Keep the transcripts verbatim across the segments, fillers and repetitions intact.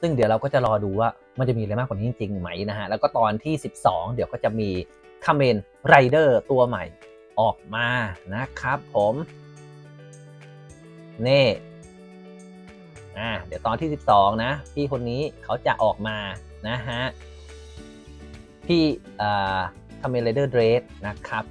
ซึ่งเดี๋ยวเราก็จะรอดูว่ามันจะมีอะไรมากกว่านี้จริงๆไหมนะฮะแล้วก็ตอนที่สิบสองเดี๋ยวก็จะมีคาเมนไรเดอร์ตัวใหม่ออกมานะครับผมนี่อ่าเดี๋ยวตอนที่สิบสองนะพี่คนนี้เขาจะออกมานะฮะพี่อ่าคาเมนไรเดอร์เดรสนะครับ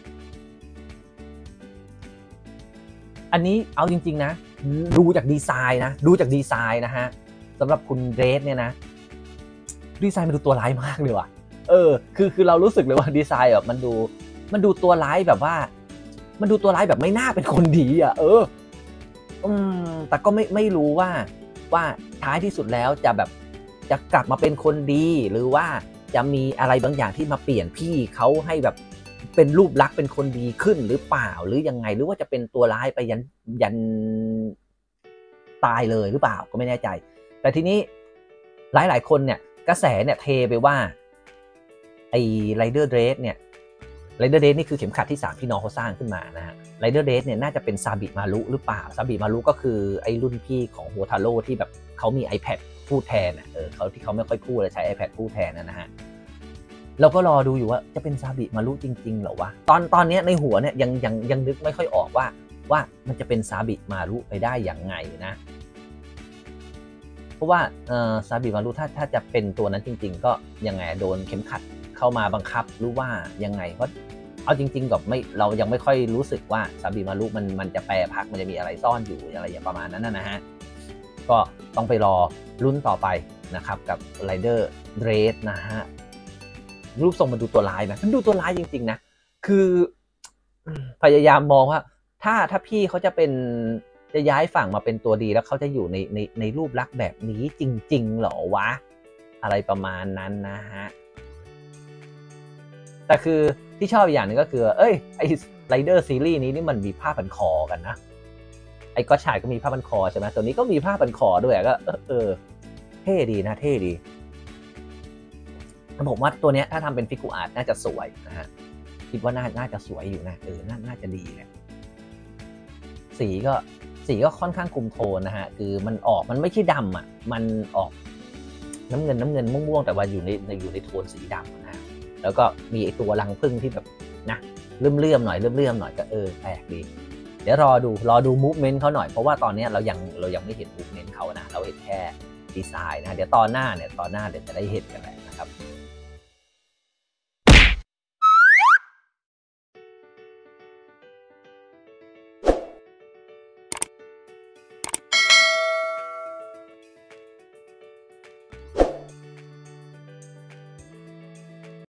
อันนี้เอาจริงๆนะดูจากดีไซน์นะดูจากดีไซน์นะฮะสำหรับคุณเดรสเนี่ยนะดีไซน์มันดูตัวร้ายมากเลยว่ะเออคือคือเรารู้สึกเลยว่าดีไซน์แบบมันดูมันดูตัวร้ายแบบว่ามันดูตัวร้ายแบบไม่น่าเป็นคนดีอ่ะเอออืมแต่ก็ไม่ไม่รู้ว่าว่าท้ายที่สุดแล้วจะแบบจะกลับมาเป็นคนดีหรือว่าจะมีอะไรบางอย่างที่มาเปลี่ยนพี่เขาให้แบบเป็นรูปลักษณ์เป็นคนดีขึ้นหรือเปล่าหรือยังไงหรือว่าจะเป็นตัวร้ายไปยันยันตายเลยหรือเปล่าก็ไม่แน่ใจแต่ทีนี้หลายๆคนเนี่ยกระแสเนี่ยเทไปว่าไอ้ไรเดอร์เดรสเนี่ยไรเดอร์เดรสนี่คือเข็มขัดที่สามพี่น้องเขาสร้างขึ้นมานะฮะไรเดอร์เดรสเนี่ยน่าจะเป็นซาบิมารุหรือเปล่าซาบิมารุก็คือไอ้รุ่นพี่ของโฮทาโร่ที่แบบเขามี iPad พูดแทนอ่ะเออเขาที่เขาไม่ค่อยพูดเลยใช้ iPad พูดแทนนะฮะเราก็รอดูอยู่ว่าจะเป็นซาบิมารุจริงๆเหรอวะตอนตอนนี้ในหัวเนี่ยยังยังยังนึกไม่ค่อยออกว่าว่ามันจะเป็นซาบิมารุไปได้อย่างไงนะเพราะว่าเอ่อซาบิมารุถ้าถ้าจะเป็นตัวนั้นจริงๆก็ยังไงโดนเข็มขัดเข้ามาบังคับหรือว่ายังไงเพราะเอาจริงๆกับไม่เรายังไม่ค่อยรู้สึกว่าซาบิมารุมันมันจะแปรพักมันจะมีอะไรซ่อนอยู่อะไรอย่างประมาณนั้นนะฮะก็ต้องไปรอรุ่นต่อไปนะครับกับไรเดอร์เดรสนะฮะรูปทรงมันดูตัวร้ายไหมมันดูตัวร้ายจริงๆนะคือพยายามมองว่าถ้าถ้าพี่เขาจะเป็นจะย้ายฝั่งมาเป็นตัวดีแล้วเขาจะอยู่ในในในรูปลักษณ์แบบนี้จริงๆเหรอวะอะไรประมาณนั้นนะฮะแต่คือที่ชอบอย่างนึงก็คือเอ้ยไอไรเดอร์ซีรีส์นี้นี่มันมีผ้าพันคอกันนะไอ้ก็ชายก็มีผ้าพันคอใช่ไหมตัวนี้ก็มีผ้าพันคอด้วยก็เออเออเท่ดีนะเท่ดีผมว่าตัวนี้ถ้าทำเป็นฟิกูอาร์ตน่าจะสวยนะฮะคิดว่าน่าน่าจะสวยอยู่นะเออน่าน่าจะดีแหละสีก็สีก็ค่อนข้างคุมโทนนะฮะคือมันออกมันไม่ใช่ดำอ่ะมันออกน้ำเงินน้ำเงินม่วงๆแต่ว่าอยู่ในอยู่ในโทนสีดำนะฮะแล้วก็มีไอตัวรังผึ้งที่แบบนะเลื่อมๆหน่อยเลื่อมๆหน่อยก็เออแปลกดีเดี๋ยวรอดูรอดูมูฟเมนต์เขาหน่อยเพราะว่าตอนนี้เรายังเรายังไม่เห็นมูฟเมนต์เขานะเราเห็นแค่ดีไซน์นะเดี๋ยวตอนหน้าเนี่ยตอนหน้าเดี๋ยวจะได้เห็นกันแหละนะครับ